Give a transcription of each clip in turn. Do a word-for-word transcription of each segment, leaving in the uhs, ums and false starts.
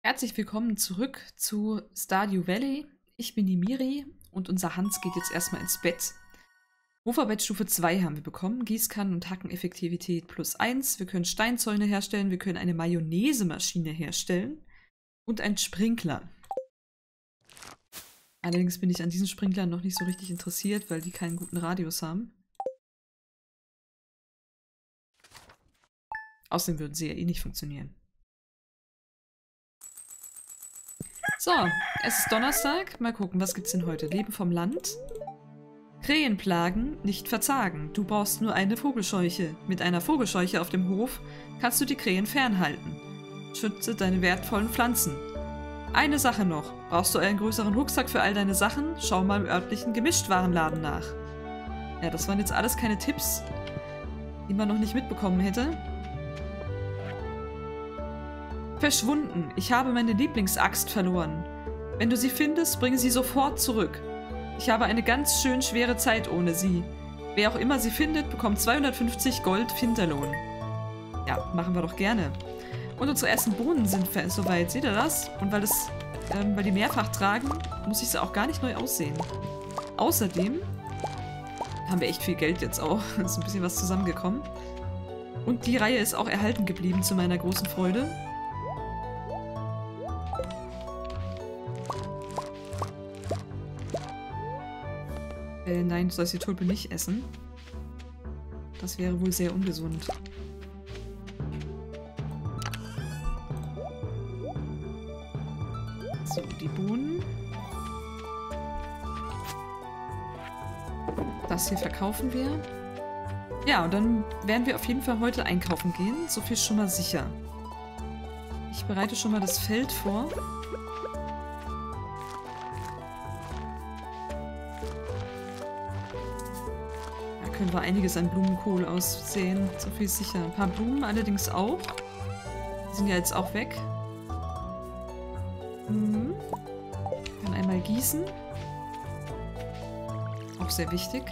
Herzlich willkommen zurück zu Stardew Valley. Ich bin die Miri und unser Hans geht jetzt erstmal ins Bett. Hoferbett Stufe zwei haben wir bekommen. Gießkannen- und Hackeneffektivität plus eins. Wir können Steinzäune herstellen, wir können eine Mayonnaise-Maschine herstellen und einen Sprinkler. Allerdings bin ich an diesen Sprinklern noch nicht so richtig interessiert, weil die keinen guten Radius haben. Außerdem würden sie ja eh nicht funktionieren. So, es ist Donnerstag. Mal gucken, was gibt's denn heute? Leben vom Land. Krähenplagen nicht verzagen. Du brauchst nur eine Vogelscheuche. Mit einer Vogelscheuche auf dem Hof kannst du die Krähen fernhalten. Schütze deine wertvollen Pflanzen. Eine Sache noch. Brauchst du einen größeren Rucksack für all deine Sachen? Schau mal im örtlichen Gemischtwarenladen nach. Ja, das waren jetzt alles keine Tipps, die man noch nicht mitbekommen hätte. Verschwunden. Ich habe meine Lieblingsaxt verloren. Wenn du sie findest, bring sie sofort zurück. Ich habe eine ganz schön schwere Zeit ohne sie. Wer auch immer sie findet, bekommt zweihundertfünfzig Gold Finderlohn. Ja, machen wir doch gerne. Und unsere ersten Bohnen sind soweit. Seht ihr das? Und weil, das, ähm, weil die mehrfach tragen, muss ich sie auch gar nicht neu aussehen. Außerdem haben wir echt viel Geld jetzt auch. Ist ein bisschen was zusammengekommen. Und die Reihe ist auch erhalten geblieben, zu meiner großen Freude. Äh, nein, du sollst die Tulpe nicht essen. Das wäre wohl sehr ungesund. So, die Bohnen. Das hier verkaufen wir. Ja, und dann werden wir auf jeden Fall heute einkaufen gehen. So viel schon mal sicher. Ich bereite schon mal das Feld vor. Können wir einiges an Blumenkohl aussehen. So viel ist sicher. Ein paar Blumen allerdings auch. Die sind ja jetzt auch weg. Mhm. Dann einmal gießen. Auch sehr wichtig.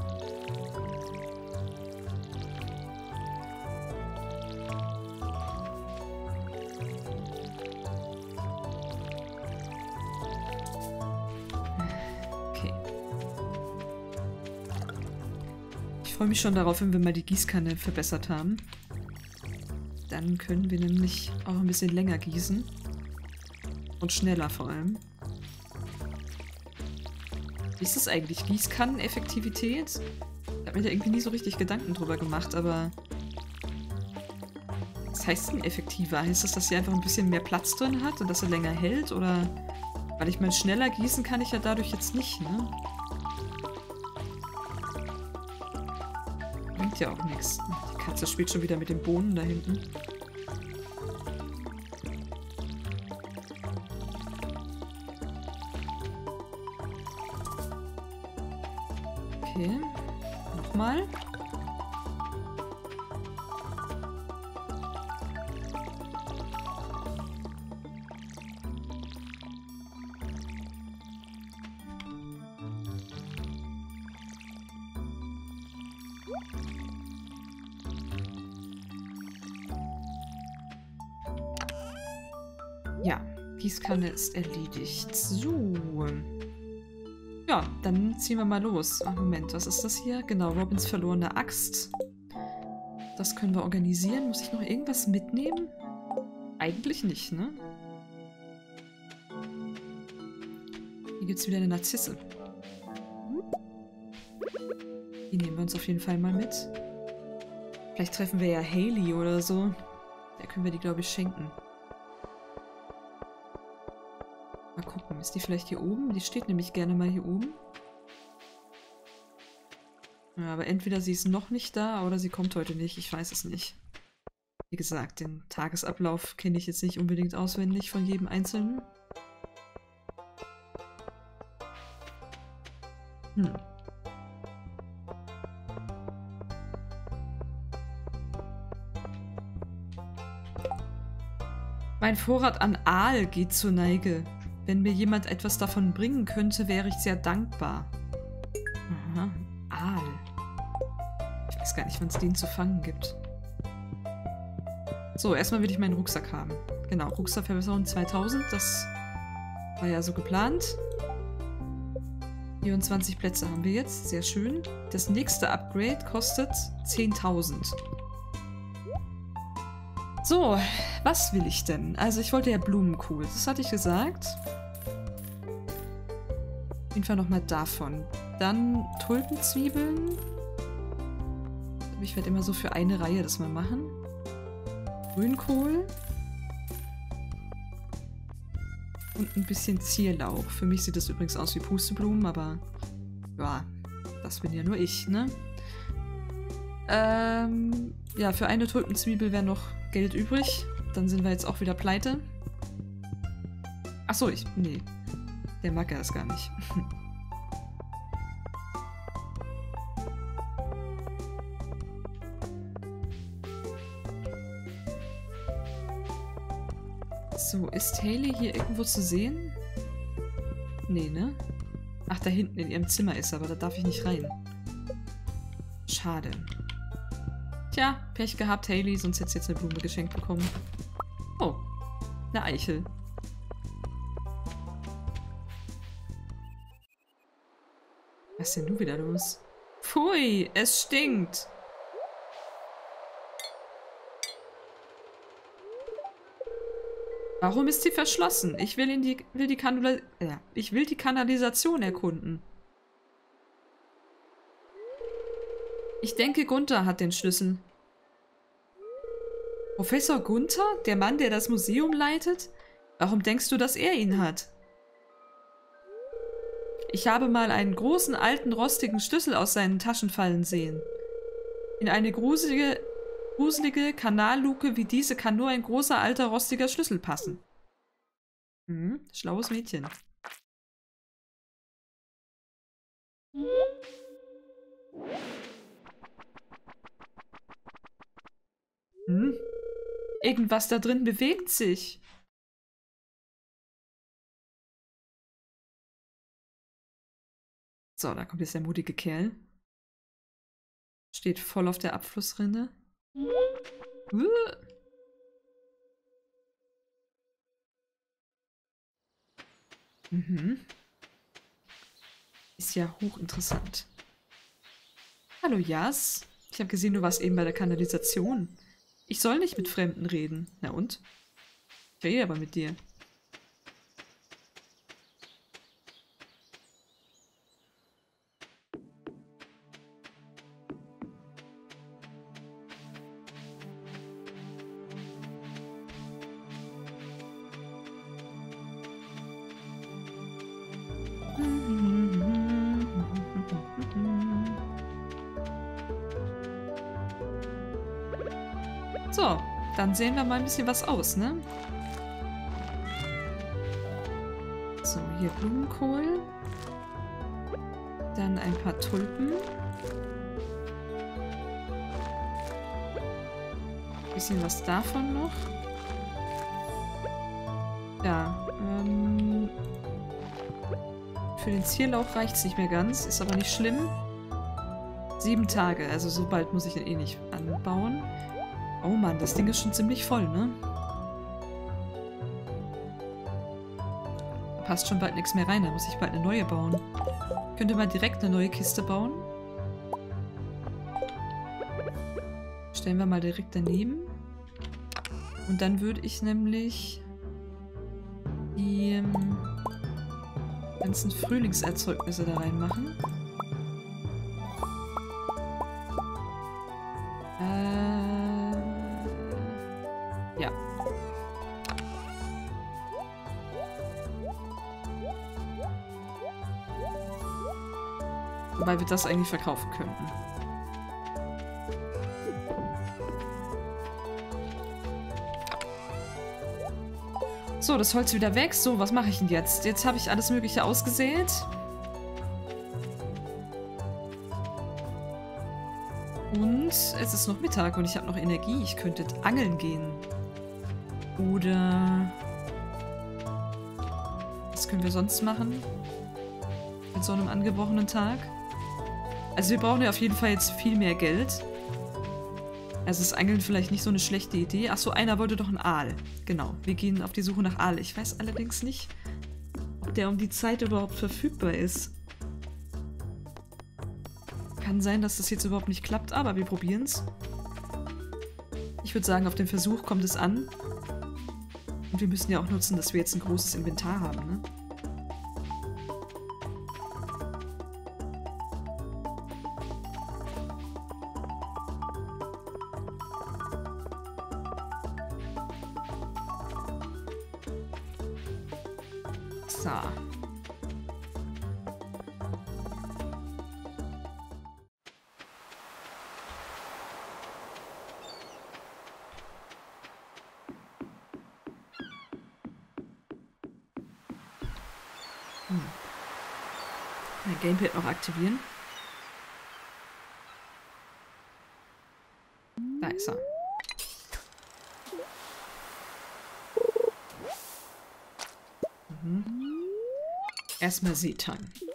Ich freue mich schon darauf, wenn wir mal die Gießkanne verbessert haben. Dann können wir nämlich auch ein bisschen länger gießen. Und schneller vor allem. Wie ist das eigentlich? Gießkanneneffektivität? Da habe ich da irgendwie nie so richtig Gedanken drüber gemacht, aber... Was heißt denn effektiver? Heißt das, dass sie einfach ein bisschen mehr Platz drin hat und dass sie länger hält? Oder... Weil ich meine, schneller gießen kann ich ja dadurch jetzt nicht, ne? Ja auch nichts. Die Katze spielt schon wieder mit den Bohnen da hinten. Okay. Nochmal. Ja, Gießkanne ist erledigt. So. Ja, dann ziehen wir mal los. Ach, Moment, was ist das hier? Genau, Robins verlorene Axt. Das können wir organisieren. Muss ich noch irgendwas mitnehmen? Eigentlich nicht, ne? Hier gibt es wieder eine Narzisse. Die nehmen wir uns auf jeden Fall mal mit. Vielleicht treffen wir ja Hayley oder so. Der können wir die, glaube ich, schenken. Mal gucken, ist die vielleicht hier oben? Die steht nämlich gerne mal hier oben. Ja, aber entweder sie ist noch nicht da oder sie kommt heute nicht. Ich weiß es nicht. Wie gesagt, den Tagesablauf kenne ich jetzt nicht unbedingt auswendig von jedem Einzelnen. Hm. Mein Vorrat an Aal geht zur Neige. Wenn mir jemand etwas davon bringen könnte, wäre ich sehr dankbar. Aha, Aal. Ich weiß gar nicht, wann es den zu fangen gibt. So, erstmal will ich meinen Rucksack haben. Genau, Rucksackverbesserung zweitausend. Das war ja so geplant. vierundzwanzig Plätze haben wir jetzt. Sehr schön. Das nächste Upgrade kostet zehntausend. So, was will ich denn? Also ich wollte ja Blumenkohl. Das hatte ich gesagt. Auf jeden Fall nochmal davon. Dann Tulpenzwiebeln. Ich werde immer so für eine Reihe das mal machen. Grünkohl. Und ein bisschen Zierlauch. Für mich sieht das übrigens aus wie Pusteblumen, aber ja, das bin ja nur ich, ne? Ähm, ja, für eine Tulpenzwiebel wäre noch Geld übrig. Dann sind wir jetzt auch wieder pleite. Achso, ich... Nee. Der mag ja das gar nicht. So, ist Hayley hier irgendwo zu sehen? Nee, ne? Ach, da hinten in ihrem Zimmer ist er, aber da darf ich nicht rein. Schade. Tja, Pech gehabt, Hayley, sonst hättest du jetzt eine Blume geschenkt bekommen. Oh, eine Eichel. Was ist denn nun wieder los? Pfui, es stinkt. Warum ist sie verschlossen? Ich will in die, will die Kanula ja, ich will die Kanalisation erkunden. Ich denke, Gunther hat den Schlüssel. Professor Gunther? Der Mann, der das Museum leitet? Warum denkst du, dass er ihn hat? Ich habe mal einen großen, alten, rostigen Schlüssel aus seinen Taschen fallen sehen. In eine gruselige, gruselige Kanalluke wie diese kann nur ein großer, alter, rostiger Schlüssel passen. Hm, schlaues Mädchen. Hm? Irgendwas da drin bewegt sich. So, da kommt jetzt der mutige Kerl. Steht voll auf der Abflussrinne. Uh. Mhm. Ist ja hochinteressant. Hallo, Jas. Ich habe gesehen, du warst eben bei der Kanalisation. Ich soll nicht mit Fremden reden. Na und? Ich rede aber mit dir. So, dann sehen wir mal ein bisschen was aus, ne? So, hier Blumenkohl. Dann ein paar Tulpen. Bisschen was davon noch. Ja, ähm... für den Zierlauch reicht es nicht mehr ganz, ist aber nicht schlimm. Sieben Tage, also so bald muss ich ihn eh nicht anbauen. Oh Mann, das Ding ist schon ziemlich voll, ne? Da passt schon bald nichts mehr rein, da muss ich bald eine neue bauen. Könnte mal direkt eine neue Kiste bauen. Stellen wir mal direkt daneben. Und dann würde ich nämlich die ähm, ganzen Frühlingserzeugnisse da reinmachen. Wobei wir das eigentlich verkaufen könnten. So, das Holz wieder weg. So, was mache ich denn jetzt? Jetzt habe ich alles Mögliche ausgesät. Und es ist noch Mittag und ich habe noch Energie. Ich könnte angeln gehen. Oder... Was können wir sonst machen? Mit so einem angebrochenen Tag? Also wir brauchen ja auf jeden Fall jetzt viel mehr Geld. Also ist Angeln vielleicht nicht so eine schlechte Idee. Achso, einer wollte doch einen Aal. Genau, wir gehen auf die Suche nach Aal. Ich weiß allerdings nicht, ob der um die Zeit überhaupt verfügbar ist. Kann sein, dass das jetzt überhaupt nicht klappt, aber wir probieren es. Ich würde sagen, auf den Versuch kommt es an. Und wir müssen ja auch nutzen, dass wir jetzt ein großes Inventar haben, ne? So. Hm. Mein Gamepad noch aktivieren. Da ist er. Mhm. Erstmal Seetang.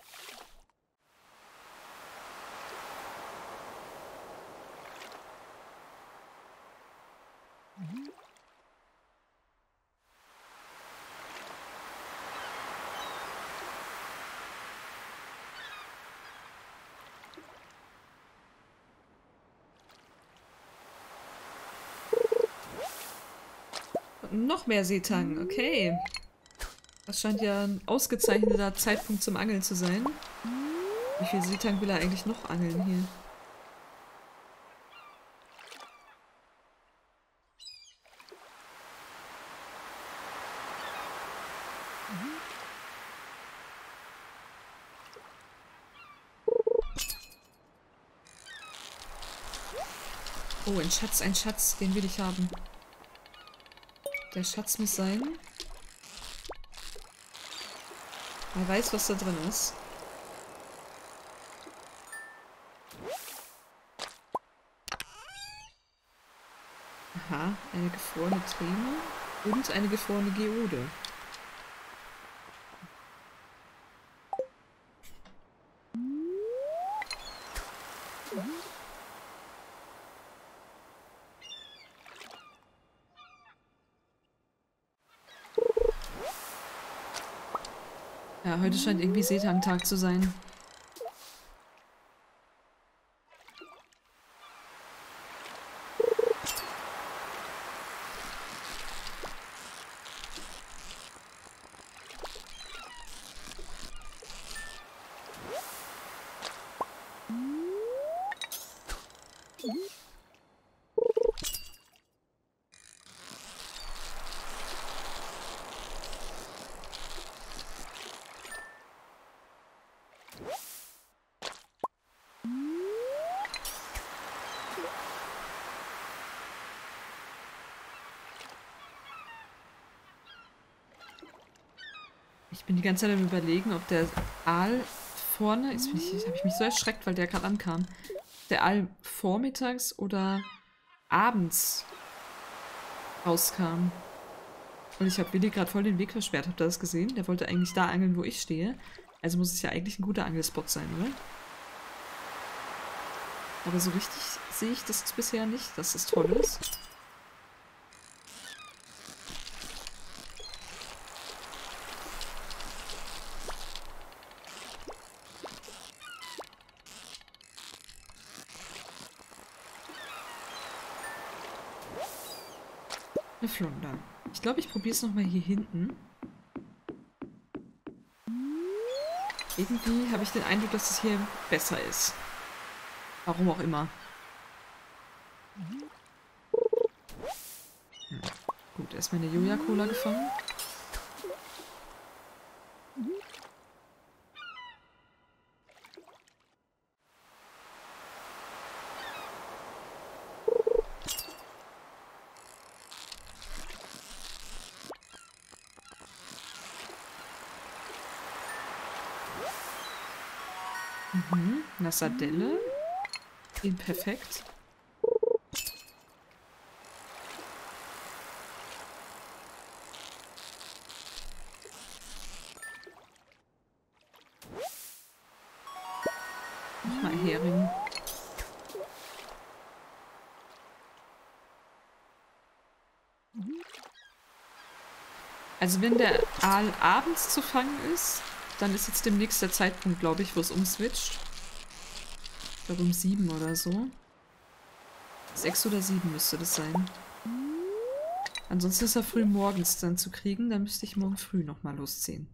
Noch mehr Seetang, okay. Das scheint ja ein ausgezeichneter Zeitpunkt zum Angeln zu sein. Wie viel Seetang will er eigentlich noch angeln hier? Oh, ein Schatz, ein Schatz, den will ich haben. Der Schatz muss sein. Wer weiß, was da drin ist. Aha, eine gefrorene Treme und eine gefrorene Geode. Ja, heute scheint irgendwie Seetang-Tag zu sein. Ich bin die ganze Zeit am Überlegen, ob der Aal vorne... Jetzt bin ich, habe ich mich so erschreckt, weil der gerade ankam. Der Aal vormittags oder abends rauskam. Und ich habe Willi gerade voll den Weg versperrt. Habt ihr das gesehen? Der wollte eigentlich da angeln, wo ich stehe. Also muss es ja eigentlich ein guter Angelspot sein, oder? Aber so richtig sehe ich das bisher nicht, dass das toll ist. Eine Flunder. Ich glaube, ich probiere es nochmal hier hinten. Irgendwie habe ich den Eindruck, dass es hier besser ist. Warum auch immer. Hm. Gut, erstmal eine Joja-Cola gefangen. Mhm, eine Sardelle. Perfekt. Nochmal Hering. Also wenn der Aal abends zu fangen ist, dann ist jetzt demnächst der Zeitpunkt, glaube ich, wo es umswitcht. Ich glaube um sieben oder so. Sechs oder sieben müsste das sein. Ansonsten ist er früh morgens dann zu kriegen, dann müsste ich morgen früh nochmal losziehen.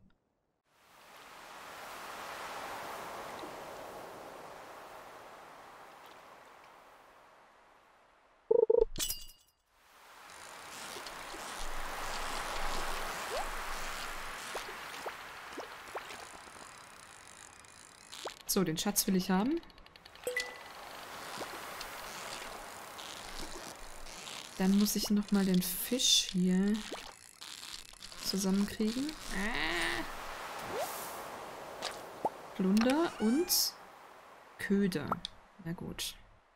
So, den Schatz will ich haben. Dann muss ich nochmal den Fisch hier zusammenkriegen. Plunder und Köder. Na gut.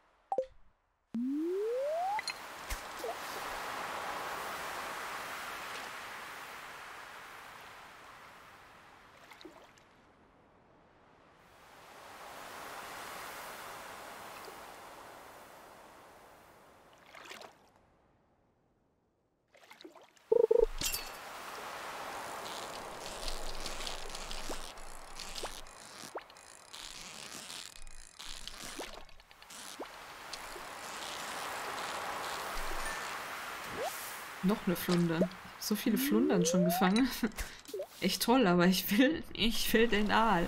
Noch eine Flunder. So viele Flundern schon gefangen. Echt toll, aber ich will, ich will den Aal.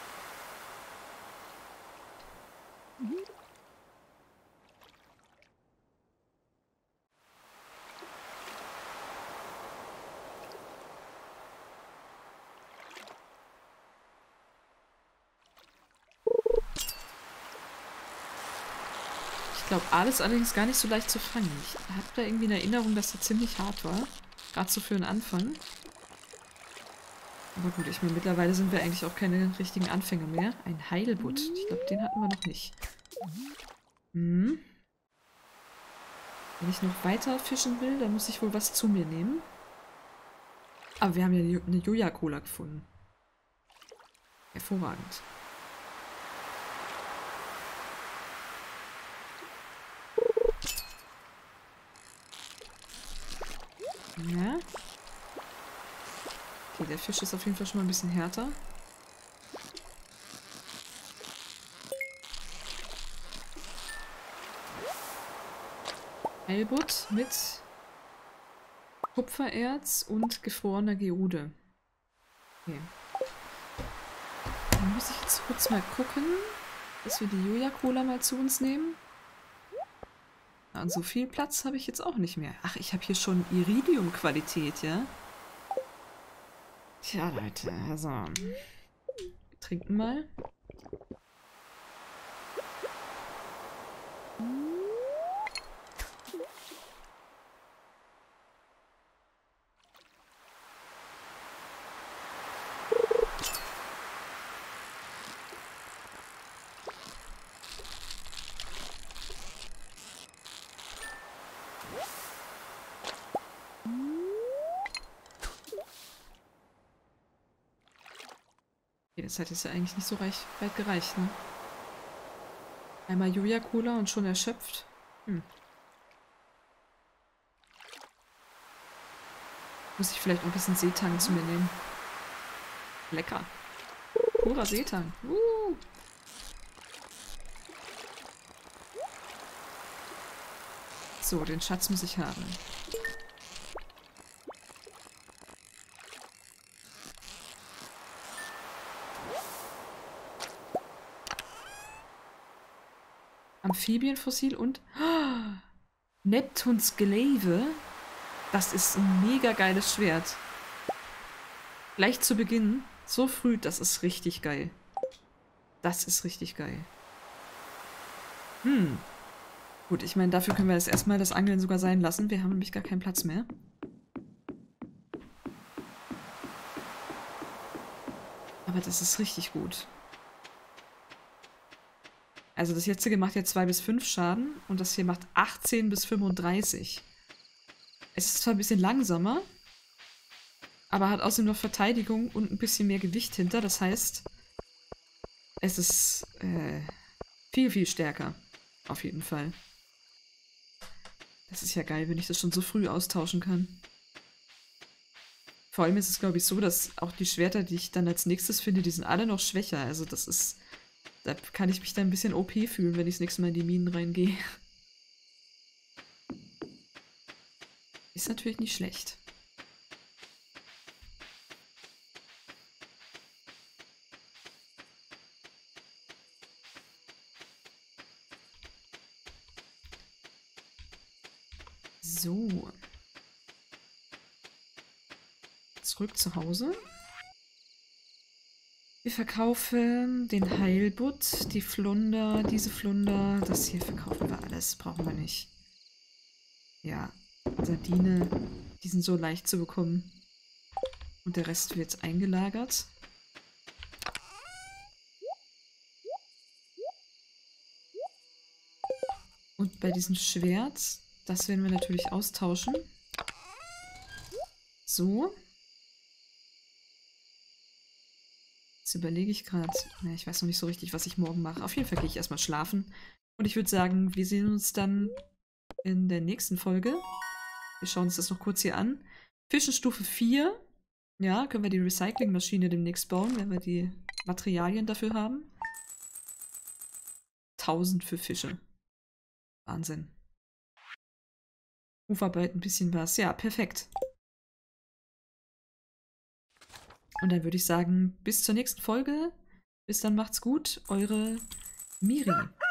Ich glaube, Aal ist allerdings gar nicht so leicht zu fangen. Ich habe da irgendwie eine Erinnerung, dass der ziemlich hart war. Gerade so für den Anfang. Aber gut, ich meine, mittlerweile sind wir eigentlich auch keine richtigen Anfänger mehr. Ein Heilbutt. Ich glaube, den hatten wir noch nicht. Hm. Wenn ich noch weiter fischen will, dann muss ich wohl was zu mir nehmen. Aber wir haben ja eine Joja-Cola gefunden. Hervorragend. Ja. Okay, der Fisch ist auf jeden Fall schon mal ein bisschen härter. Heilbutt mit Kupfererz und gefrorener Geode. Okay. Dann muss ich jetzt kurz mal gucken, dass wir die Joja-Cola mal zu uns nehmen. Und so viel Platz habe ich jetzt auch nicht mehr. Ach, ich habe hier schon Iridium-Qualität, ja? Tja, Leute, also. Wir trinken mal. Das hat jetzt ja eigentlich nicht so reich, weit gereicht, ne? Einmal Joja-Cola und schon erschöpft. Hm. Muss ich vielleicht noch ein bisschen Seetang zu mir nehmen. Lecker. Purer Seetang. Uh. So, den Schatz muss ich haben. Amphibienfossil und oh, Neptuns Glaive. Das ist ein mega geiles Schwert. Gleich zu Beginn, so früh, das ist richtig geil. Das ist richtig geil. Hm. Gut, ich meine, dafür können wir jetzt erstmal das Angeln sogar sein lassen. Wir haben nämlich gar keinen Platz mehr. Aber das ist richtig gut. Also das jetzige macht jetzt zwei bis fünf Schaden und das hier macht achtzehn bis fünfunddreißig. Es ist zwar ein bisschen langsamer, aber hat außerdem noch Verteidigung und ein bisschen mehr Gewicht hinter. Das heißt, es ist äh, viel, viel stärker. Auf jeden Fall. Das ist ja geil, wenn ich das schon so früh austauschen kann. Vor allem ist es, glaube ich, so, dass auch die Schwerter, die ich dann als nächstes finde, die sind alle noch schwächer. Also das ist... Da kann ich mich dann ein bisschen O P fühlen, wenn ich das nächste Mal in die Minen reingehe. Ist natürlich nicht schlecht. So. Zurück zu Hause. Wir verkaufen den Heilbutt, die Flunder, diese Flunder. Das hier verkaufen wir alles. Brauchen wir nicht. Ja, Sardine, die sind so leicht zu bekommen. Und der Rest wird eingelagert. Und bei diesem Schwert, das werden wir natürlich austauschen. So. Jetzt überlege ich gerade. Ja, ich weiß noch nicht so richtig, was ich morgen mache. Auf jeden Fall gehe ich erstmal schlafen. Und ich würde sagen, wir sehen uns dann in der nächsten Folge. Wir schauen uns das noch kurz hier an. Fischenstufe vier. Ja, können wir die Recyclingmaschine demnächst bauen, wenn wir die Materialien dafür haben. tausend für Fische. Wahnsinn. Hufarbeit ein bisschen was. Ja, perfekt. Und dann würde ich sagen, bis zur nächsten Folge. Bis dann, macht's gut. Eure Miri.